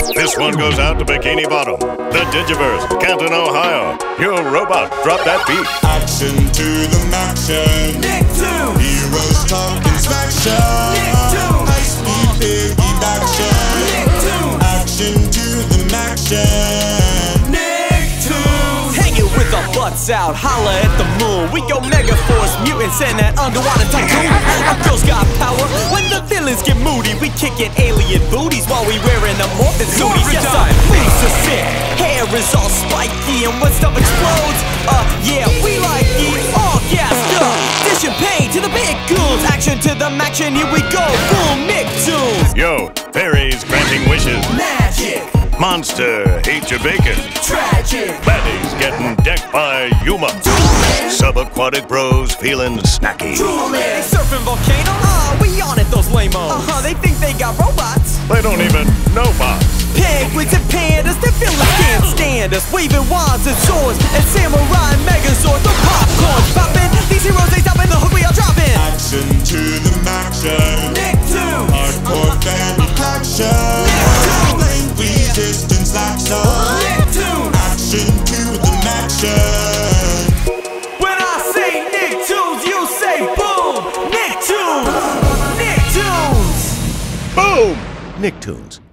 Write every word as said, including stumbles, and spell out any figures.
This one goes out to Bikini Bottom, the Digiverse, Canton, Ohio. Yo, robot, drop that beat. Action to the maxtion. Nicktoons. Heroes talking smaction. Nicktoons. High-speed piggy action. Nicktoons. Action to the maxtion. Nicktoons. Hanging with our butts out, holla at the moon. We go Mega Force mutants and that underwater tycoon. Our girls got power when the villains get moody. We kicking alien booties while we wearing amorphous suities. Yes, our face is sick, hair is all spiky, and when stuff explodes, uh, yeah, we like it all gassed up. Dishing pain to the big goons, action to the maxtion, here we go, boom, Nicktoons. Yo, fairies granting wishes. Magic. Monster, hate your bacon. Tragic. Baddies getting decked by Yuma. Subaquatic bros feeling snacky. They surfing volcano, uh, we on it, those lame-os. Uh-huh, they think they got robots. They don't even know bots. Penguins and pandas, their villains can't stand us. Waving wands and swords, and samurai and megazords. The popcorn's popping, these heroes ain't stopping, the hook we are dropping. Action to the maxtion. Nicktoons. Hardcore family action. Nicktoons. Lane resistance action. Nicktoons. Action to the maxtion. When I say Nicktoons, you say boom! Nicktoons! Nicktoons! Boom! Nicktoons.